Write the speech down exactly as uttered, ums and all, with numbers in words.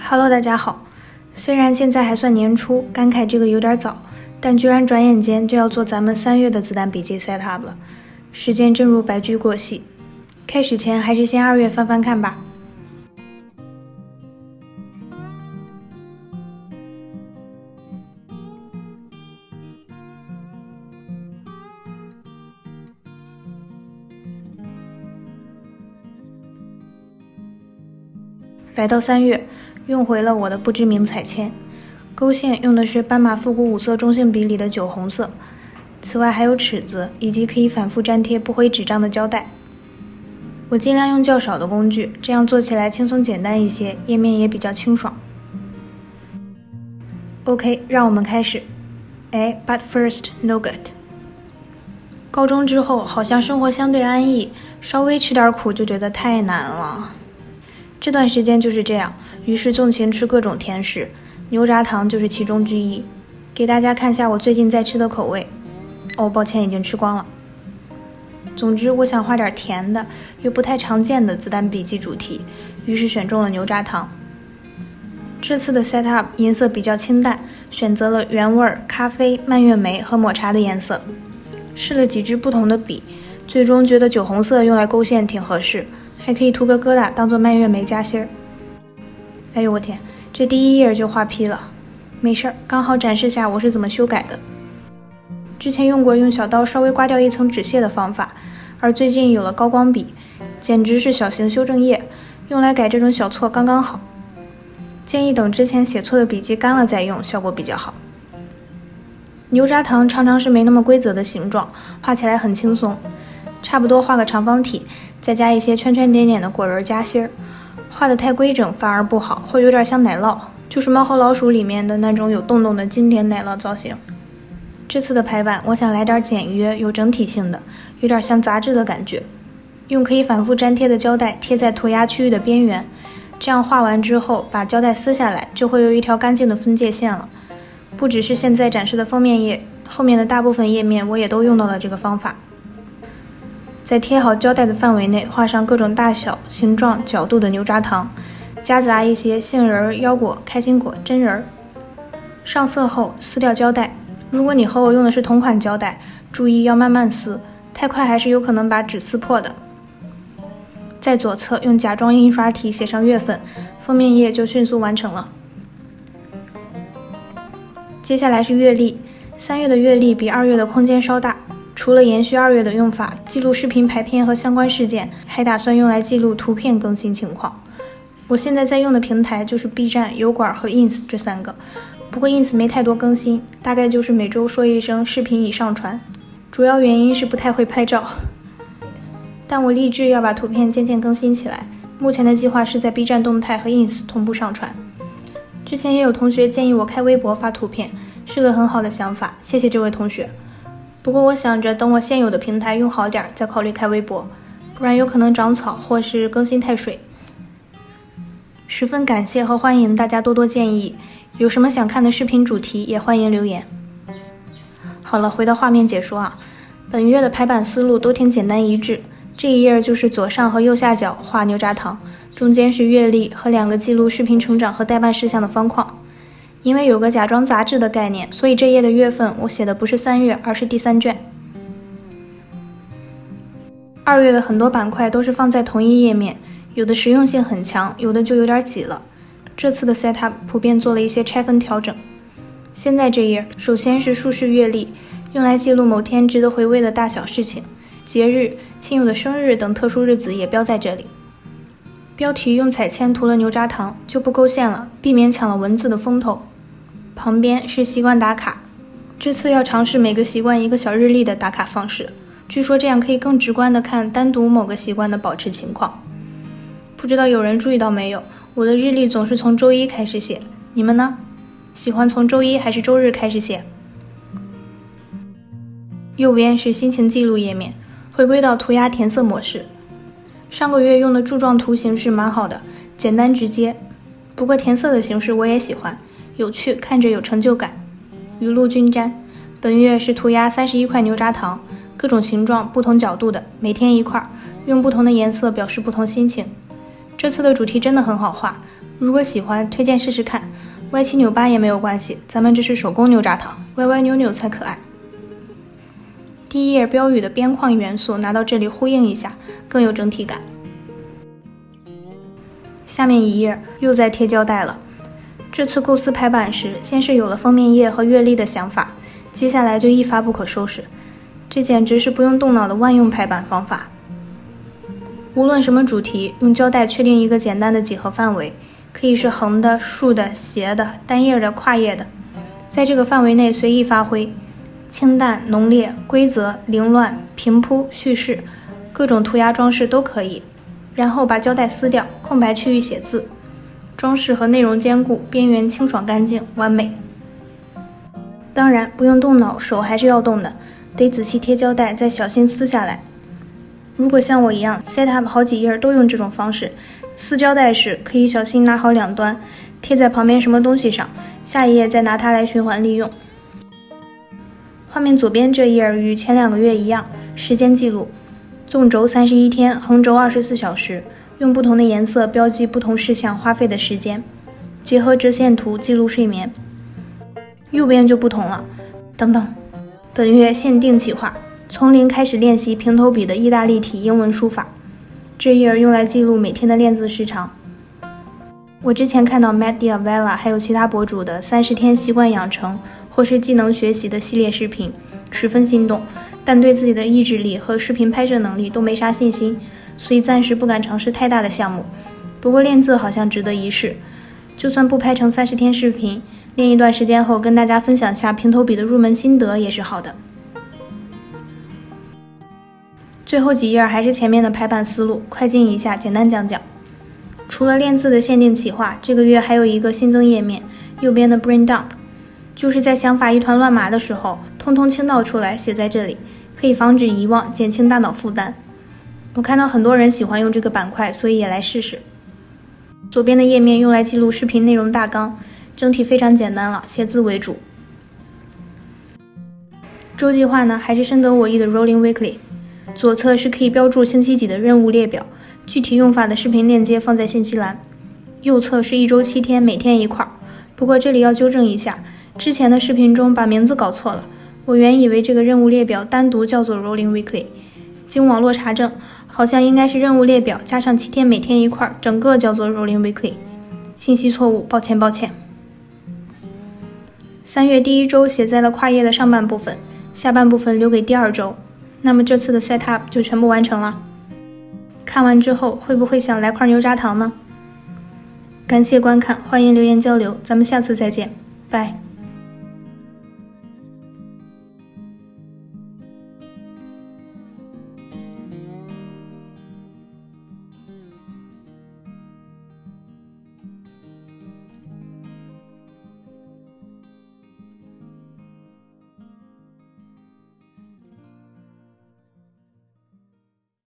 Hello， 大家好。虽然现在还算年初，感慨这个有点早，但居然转眼间就要做咱们三月的子弹笔记 setup 了。时间正如白驹过隙，开始前还是先二月翻翻看吧。来到三月，用回了我的不知名彩铅，勾线用的是斑马复古五色中性笔里的酒红色，此外还有尺子以及可以反复粘贴不会纸张的胶带。我尽量用较少的工具，这样做起来轻松简单一些，页面也比较清爽。OK， 让我们开始。哎 ，But first, nougat。高中之后好像生活相对安逸，稍微吃点苦就觉得太难了。这段时间就是这样，于是纵情吃各种甜食，牛轧糖就是其中之一。给大家看下我最近在吃的口味。哦，抱歉，已经吃光了。总之，我想画点甜的，又不太常见的子弹笔记主题，于是选中了牛轧糖。这次的 setup 颜色比较清淡，选择了原味、咖啡、蔓越莓和抹茶的颜色。试了几支不同的笔，最终觉得酒红色用来勾线挺合适。还可以涂个疙瘩当做蔓越莓夹心儿。哎呦我天，这第一页就画劈了。没事儿，刚好展示下我是怎么修改的。之前用过用小刀稍微刮掉一层纸屑的方法，而最近有了高光笔，简直是小型修正液，用来改这种小错刚刚好。建议等之前写错的笔记干了再用，效果比较好。牛轧糖常常是没那么规则的形状，画起来很轻松。差不多画个长方体，再加一些圈圈点点的果仁夹心儿，画得太规整反而不好，会有点像奶酪，就是猫和老鼠里面的那种有洞洞的经典奶酪造型。这次的排版我想来点简约有整体性的，有点像杂志的感觉，用可以反复粘贴的胶带贴在涂鸦区域的边缘，这样画完之后把胶带撕下来，就会有一条干净的分界线了。不只是现在展示的封面页，后面的大部分页面我也都用到了这个方法。在贴好胶带的范围内画上各种大小、形状、角度的牛轧糖，夹杂一些杏仁、腰果、开心果、真人。上色后撕掉胶带，如果你和我用的是同款胶带，注意要慢慢撕，太快还是有可能把纸撕破的。在左侧用假装印刷体写上月份，封面页就迅速完成了。接下来是月历，三月的月历比二月的空间稍大。除了延续二月的用法，记录视频排片和相关事件，还打算用来记录图片更新情况。我现在在用的平台就是 B 站、油管和 ins 这三个，不过 ins 没太多更新，大概就是每周说一声视频已上传，主要原因是不太会拍照。但我立志要把图片渐渐更新起来，目前的计划是在 B 站动态和 ins 同步上传。之前也有同学建议我开微博发图片，是个很好的想法，谢谢这位同学。不过我想着等我现有的平台用好点再考虑开微博，不然有可能长草或是更新太水。十分感谢和欢迎大家多多建议，有什么想看的视频主题也欢迎留言。好了，回到画面解说啊，本月的排版思路都挺简单一致，这一页就是左上和右下角画牛轧糖，中间是月历和两个记录视频成长和待办事项的方框。因为有个假装杂志的概念，所以这页的月份我写的不是三月，而是第三卷。二月的很多板块都是放在同一页面，有的实用性很强，有的就有点挤了。这次的 setup 普遍做了一些拆分调整。现在这页首先是竖式月历，用来记录某天值得回味的大小事情，节日、亲友的生日等特殊日子也标在这里。标题用彩铅涂了牛轧糖，就不勾线了，避免抢了文字的风头。旁边是习惯打卡，这次要尝试每个习惯一个小日历的打卡方式，据说这样可以更直观地看单独某个习惯的保持情况。不知道有人注意到没有，我的日历总是从周一开始写，你们呢？喜欢从周一还是周日开始写？右边是心情记录页面，回归到涂鸦填色模式。上个月用的柱状图形式蛮好的，简单直接，不过填色的形式我也喜欢，有趣，看着有成就感。雨露均沾，本月是涂鸦三十一块牛轧糖，各种形状、不同角度的，每天一块，用不同的颜色表示不同心情。这次的主题真的很好画， 如果喜欢，推荐试试看，歪七扭八也没有关系，咱们这是手工牛轧糖，歪歪扭扭才可爱。第一页标语的边框元素拿到这里呼应一下，更有整体感。下面一页又在贴胶带了。这次构思排版时，先是有了封面页和阅历的想法，接下来就一发不可收拾。这简直是不用动脑的万用排版方法。无论什么主题，用胶带确定一个简单的几何范围，可以是横的、竖的、斜的、单页的、跨页的，在这个范围内随意发挥，清淡、浓烈、规则、凌乱、平铺、叙事，各种涂鸦装饰都可以。然后把胶带撕掉，空白区域写字，装饰和内容兼顾，边缘清爽干净，完美。当然不用动脑，手还是要动的，得仔细贴胶带，再小心撕下来。如果像我一样 set up 好几页都用这种方式，撕胶带时可以小心拿好两端，贴在旁边什么东西上，下一页再拿它来循环利用。画面左边这页与前两个月一样，时间记录，纵轴三十一天，横轴二十四小时，用不同的颜色标记不同事项花费的时间，结合折线图记录睡眠。右边就不同了，等等，本月限定企划，从零开始练习平头笔的意大利体英文书法。这页用来记录每天的练字时长。我之前看到 Matt D'Avella 还有其他博主的三十天习惯养成或是技能学习的系列视频，十分心动，但对自己的意志力和视频拍摄能力都没啥信心，所以暂时不敢尝试太大的项目。不过练字好像值得一试，就算不拍成三十天视频，练一段时间后跟大家分享下平头笔的入门心得也是好的。最后几页还是前面的排版思路，快进一下，简单讲讲。除了练字的限定企划，这个月还有一个新增页面，右边的 brain dump， 就是在想法一团乱麻的时候，通通倾倒出来写在这里，可以防止遗忘，减轻大脑负担。我看到很多人喜欢用这个板块，所以也来试试。左边的页面用来记录视频内容大纲，整体非常简单了，写字为主。周计划呢，还是深得我意的 Rolling Weekly。左侧是可以标注星期几的任务列表，具体用法的视频链接放在信息栏。右侧是一周七天，每天一块。不过这里要纠正一下，之前的视频中把名字搞错了，我原以为这个任务列表单独叫做 Rolling Weekly， 经网络查证，好像应该是任务列表加上七天每天一块，整个叫做 Rolling Weekly。信息错误，抱歉抱歉。三月第一周写在了跨页的上半部分，下半部分留给第二周。那么这次的 setup 就全部完成了。看完之后会不会想来块牛轧糖呢？感谢观看，欢迎留言交流，咱们下次再见，拜。